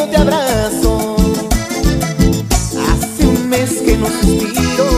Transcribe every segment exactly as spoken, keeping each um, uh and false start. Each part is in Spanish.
no te abrazo, hace un mes que no suspiro,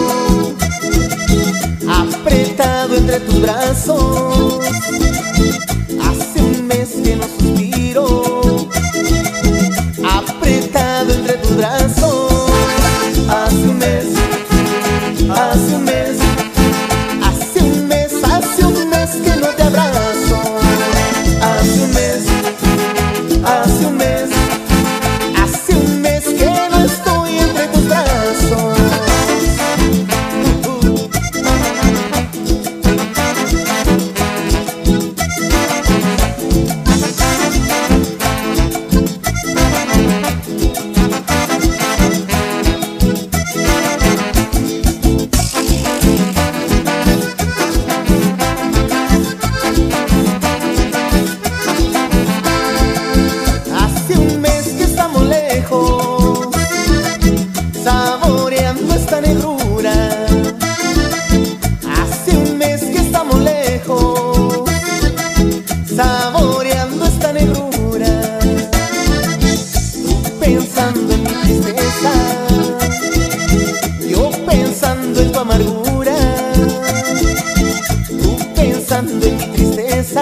apretado entre tus brazos. Hace un mes que no suspiro, apretado entre tus brazos. Hace un mes, hace un mes, hace un mes, hace un mes que no te abrazo. Hace un mes, hace un mes, hace un mes que no estoy entre tus brazos. Saboreando esta negrura, hace un mes que estamos lejos, saboreando esta negrura. Tú pensando en mi tristeza, yo pensando en tu amargura. Tú pensando en mi tristeza,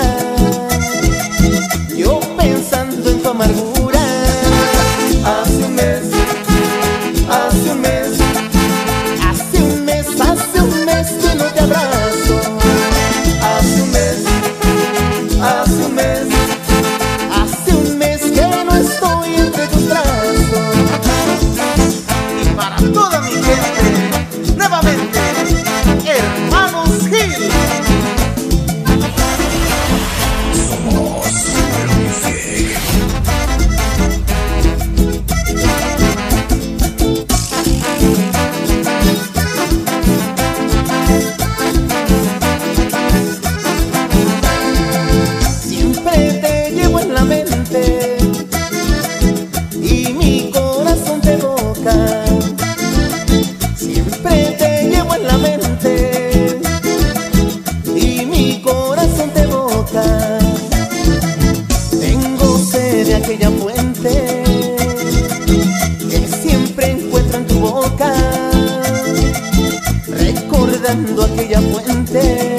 yo pensando en tu amargura. Hace un mes, hace un mes, hace un mes, hace un mes que no te abrazo. Hace un mes, hace un mes, hace un mes que no estoy entre tus brazos. Y para toda mi gente, nuevamente, Hermanos Gil. Somos Music. Y mi corazón te evoca, siempre te llevo en la mente, y mi corazón te evoca. Tengo sed de aquella fuente que siempre encuentro en tu boca, recordando aquella fuente